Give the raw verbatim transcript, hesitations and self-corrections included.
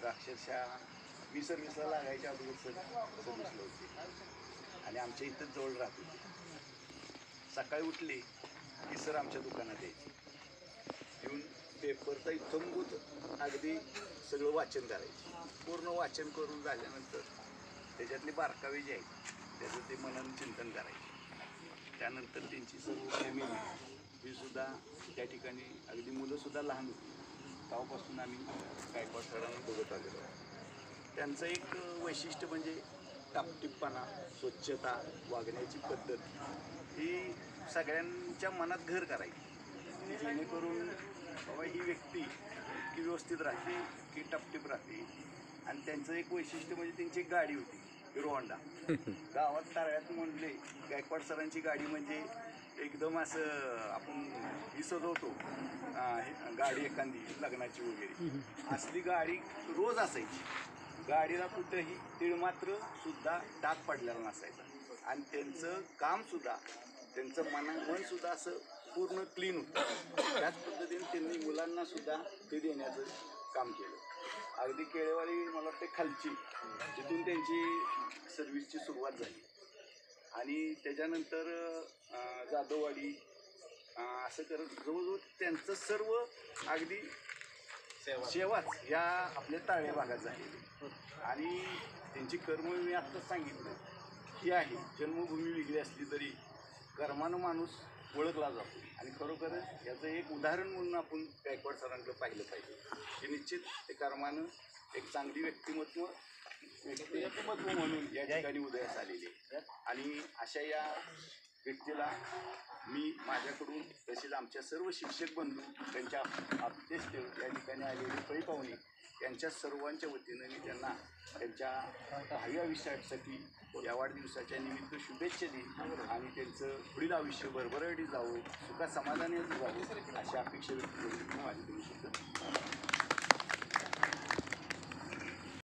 तर अक्षरशः मी सर्व्हिसला लागायच्या अगोदर सर सर्व्हिसला होते आणि आमच्या इथंच जवळ राहत होते. सकाळी उठले की सर आमच्या दुकानात यायचे, येऊन पेपरचा इथंभूत अगदी सगळं वाचन करायचे. पूर्ण वाचन करून झाल्यानंतर त्याच्यातले बारकावे जे आहेत त्याचं ते मनन चिंतन करायचे. त्यानंतर त्यांची सर्व फॅमिली ही सुद्धा त्या ठिकाणी अगदी मुलंसुद्धा लहान होती. तेव्हापासून आम्ही गायकवाड सरांना बघत आलेलो आहोत. त्यांचं एक वैशिष्ट्य म्हणजे टापटीपणा, स्वच्छता, वागण्याची पद्धत ही सगळ्यांच्या मनात घर करायची, जेणेकरून बाबा ही व्यक्ती इतकी व्यवस्थित राहते, इतकी टापटीप राहते. आणि त्यांचं एक वैशिष्ट्य म्हणजे त्यांची एक गाडी होती हिरो होंडा. गावात तारळ्यात म्हणले गायकवाड सरांची गाडी म्हणजे एकदम असं आपण ही सजवतो गाडी एखादी लग्नाची वगैरे, असली गाडी रोज असायची. गाडीला कुठंही तिळमात्र सुद्धा डाग पडलेला नसायचा. आणि त्यांचं कामसुद्धा, त्यांचं मना मनसुद्धा असं पूर्ण क्लीन होतं. त्याच पद्धतीने त्यांनी मुलांनासुद्धा ते देण्याचं काम केलं. अगदी केळेवाली मला वाटते खालची, तिथून त्यांची सर्व्हिसची सुरुवात झाली. आणि त्याच्यानंतर जाधववाडी असं करत जवळजवळ त्यांचं सर्व अगदी सेवाच या आपल्या ताळ्या भागात झाली. आणि त्यांची कर्म मी आत्ताच सांगितलं ही आहे. जन्मभूमी वेगळी असली तरी कर्मानं माणूस ओळखला जातो. आणि खरोखरच याचं एक उदाहरण म्हणून आपण गायकवाड सरांकडे पाहिलं पाहिजे की निश्चित ते कर्मानं एक चांगली व्यक्तिमत्व व्यक्तिमत्व म्हणून या ठिकाणी उदयास आलेले. आणि अशा या व्यक्तीला मी माझ्याकडून तसेच आमच्या सर्व शिक्षक बंधू, त्यांच्या आप्तेष्ट या ठिकाणी आलेले पै पाहुणे यांच्या सर्वांच्या वतीनं मी त्यांना त्यांच्या भावी आयुष्यासाठी या वाढदिवसाच्या निमित्त शुभेच्छा देईन. आणि त्यांचं पुढील आयुष्य भरभराटी जावं, सुखा समाधानी जावं अशी अपेक्षा व्यक्त करून माझी तुम्ही सुद्धा